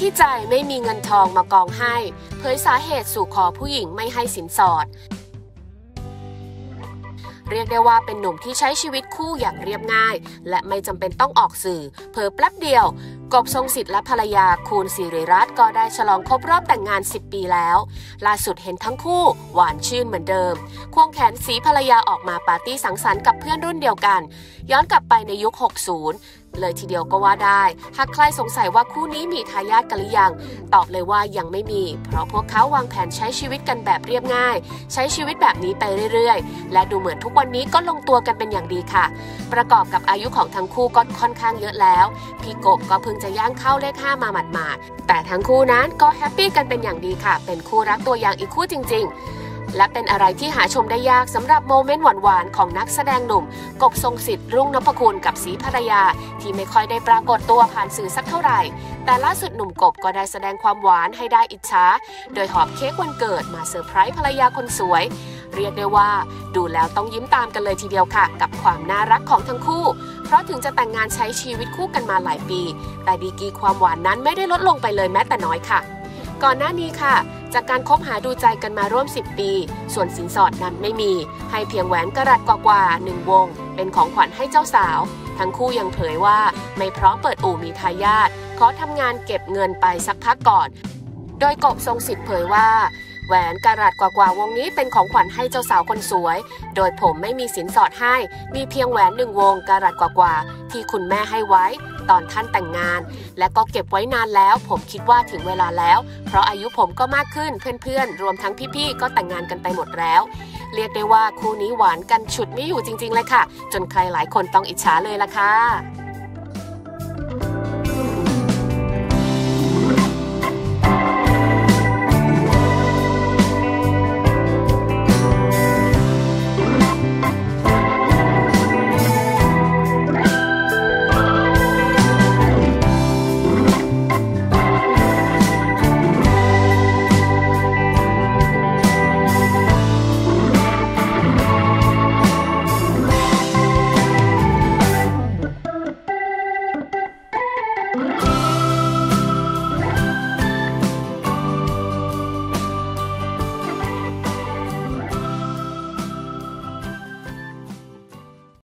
ที่ใจไม่มีเงินทองมากองให้เผยสาเหตุสู่ขอผู้หญิงไม่ให้สินสอดเรียกได้ว่าเป็นหนุ่มที่ใช้ชีวิตคู่อย่างเรียบง่ายและไม่จำเป็นต้องออกสื่อเผลอแป๊บเดียวกบทรงสิทธิ์และภรรยาคูณศิริรัตน์ก็ได้ฉลองครบรอบแต่งงาน10 ปีแล้วล่าสุดเห็นทั้งคู่หวานชื่นเหมือนเดิมควงแขนสีภรรยาออกมาปาร์ตี้สังสรรค์กับเพื่อนรุ่นเดียวกันย้อนกลับไปในยุค 60 เลยทีเดียวก็ว่าได้หากใครสงสัยว่าคู่นี้มีทายาทกันหรือยังตอบเลยว่ายังไม่มีเพราะพวกเขาวางแผนใช้ชีวิตกันแบบเรียบง่ายใช้ชีวิตแบบนี้ไปเรื่อยๆและดูเหมือนทุกวันนี้ก็ลงตัวกันเป็นอย่างดีค่ะประกอบกับอายุของทั้งคู่ก็ค่อนข้างเยอะแล้วพี่กบก็เพิ่งจะย่างเข้าเลข 5มาหมาดๆแต่ทั้งคู่นั้นก็แฮปปี้กันเป็นอย่างดีค่ะเป็นคู่รักตัวอย่างอีกคู่จริงๆและเป็นอะไรที่หาชมได้ยากสำหรับโมเมนต์หวานๆของนักแสดงหนุ่มกบทรงสิทธิ์รุ่งนพคุณกับศรีภรรยาที่ไม่ค่อยได้ปรากฏตัวผ่านสื่อสักเท่าไหร่แต่ล่าสุดหนุ่มกบก็ได้แสดงความหวานให้ได้อิจฉาโดยหอบเค้กวันเกิดมาเซอร์ไพรส์ภรรยาคนสวยเรียกได้ว่าดูแล้วต้องยิ้มตามกันเลยทีเดียวค่ะกับความน่ารักของทั้งคู่เพราะถึงจะแต่งงานใช้ชีวิตคู่กันมาหลายปีแต่ดีกรีความหวานนั้นไม่ได้ลดลงไปเลยแม้แต่น้อยค่ะก่อนหน้านี้ค่ะจากการคบหาดูใจกันมาร่วม10 ปีส่วนสินสอดนั้นไม่มีให้เพียงแหวนกะรัตกว่า1 วงเป็นของขวัญให้เจ้าสาวทั้งคู่ยังเผยว่าไม่พร้อมเปิดอู่มีทายาทขอทำงานเก็บเงินไปสักพักก่อนโดยกบทรงสิทธิ์เผยว่าแหวนกะรัตกว่าวงนี้เป็นของขวัญให้เจ้าสาวคนสวยโดยผมไม่มีสินสอดให้มีเพียงแหวน1 วงกะรัตกว่าที่คุณแม่ให้ไว้ตอนท่านแต่งงานและก็เก็บไว้นานแล้วผมคิดว่าถึงเวลาแล้วเพราะอายุผมก็มากขึ้นเพื่อนๆรวมทั้งพี่ๆก็แต่งงานกันไปหมดแล้วเรียกได้ว่าคู่นี้หวานกันฉุดไม่อยู่จริงๆเลยค่ะจนใครหลายคนต้องอิจฉาเลยล่ะค่ะ